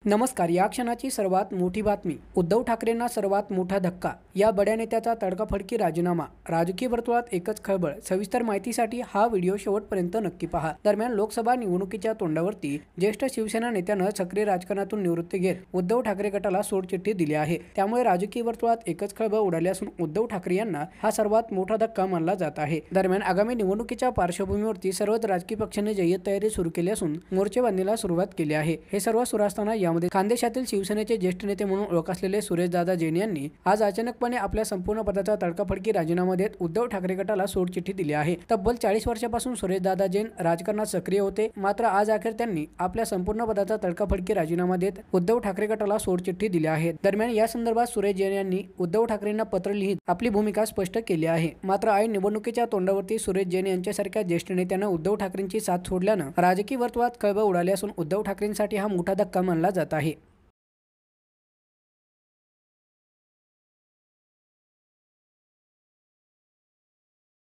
नमस्कार. या क्षणाची सर्वात मोठी बातमी. उद्धव ठाकरेंना सर्वात मोठा धक्का. या बड्या नेत्याचा तडकाफडकी राजीनामा. राजकीय वर्तुळात एकच खळबळ. सविस्तर माहितीसाठी हा व्हिडिओ शेवटपर्यंत नक्की पहा. दरम्यान लोकसभा निवडणुकीच्या तोंडावरती ज्येष्ठ शिवसेना नेत्यानं सक्रिय राजकारणातून निवृत्ती घेत उद्धव ठाकरे गटाला सोडचिठ्ठी दिली आहे. त्यामुळे राजकीय वर्तुळात एकच खळबळ उडाली असून उद्धव ठाकरे यांना हा सर्वात मोठा धक्का मानला जात आहे. दरम्यान आगामी निवडणुकीच्या पार्श्वभूमीवरती सर्वच राजकीय पक्षांनी जय्यत तयारी सुरू केली असून मोर्चेबांधणीला सुरुवात केली आहे. हे सर्व सुरू असताना खानदेशातील शिवसेनेचे ज्येष्ठ नेते म्हणून ओळख असलेले सुरेशदादा जैन यांनी आज अचानकपणे आपल्या संपूर्ण पदाचा तडकाफडकी राजीनामा देत उद्धव ठाकरे गटाला सोडचिठ्ठी दिली आहे. तब्बल 40 वर्षापासून सुरेशदादा जैन राजकारणात सक्रिय होते. मात्र आज अखेर त्यांनी आपल्या संपूर्ण पदाचा तडकाफडकी राजीनामा देत उद्धव ठाकरे गटाला सोडचिठ्ठी दिली आहे. दरम्यान या संदर्भात सुरेश जैन यांनी उद्धव ठाकरेंना पत्र लिहित आपली भूमिका स्पष्ट केली आहे. मात्र ऐन निवडणुकीच्या तोंडावरती सुरेश जैन यांच्यासारख्या ज्येष्ठ नेत्यानं उद्धव ठाकरेंची साथ सोडल्यानं राजकीय वर्तुळात खळबळ उडाली असून उद्धव ठाकरेंसाठी हा मोठा धक्का मानला जात आहे.